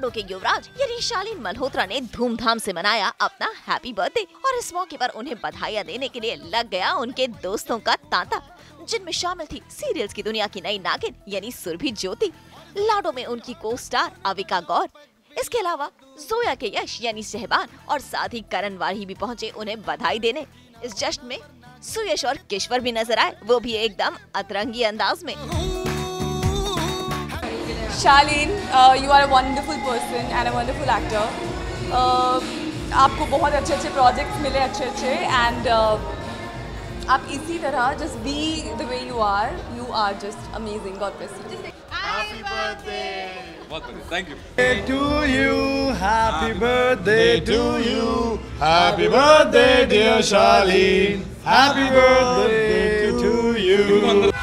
लाडो के युवराज यानी शालीन मल्होत्रा ने धूमधाम से मनाया अपना हैप्पी बर्थडे और इस मौके पर उन्हें बधाइयाँ देने के लिए लग गया उनके दोस्तों का तांता, जिनमें शामिल थी सीरियल्स की दुनिया की नई नागिन यानी सुरभि ज्योति, लाडो में उनकी को स्टार अविका गौर, इसके अलावा जोया के यश यानी सहबान और साथ ही करण वाही भी पहुँचे उन्हें बधाई देने। इस जश्न में सुयश और किश्वर भी नजर आए, वो भी एकदम अतरंगी अंदाज में। Shaleen, you are a wonderful person and a wonderful actor. आपको बहुत अच्छे प्रोजेक्ट्स मिले अच्छे and आप इसी तरह just be the way you are just amazing. God bless you. Happy birthday. Thank you. To you, happy birthday to you, happy birthday dear Shaleen, happy birthday to you.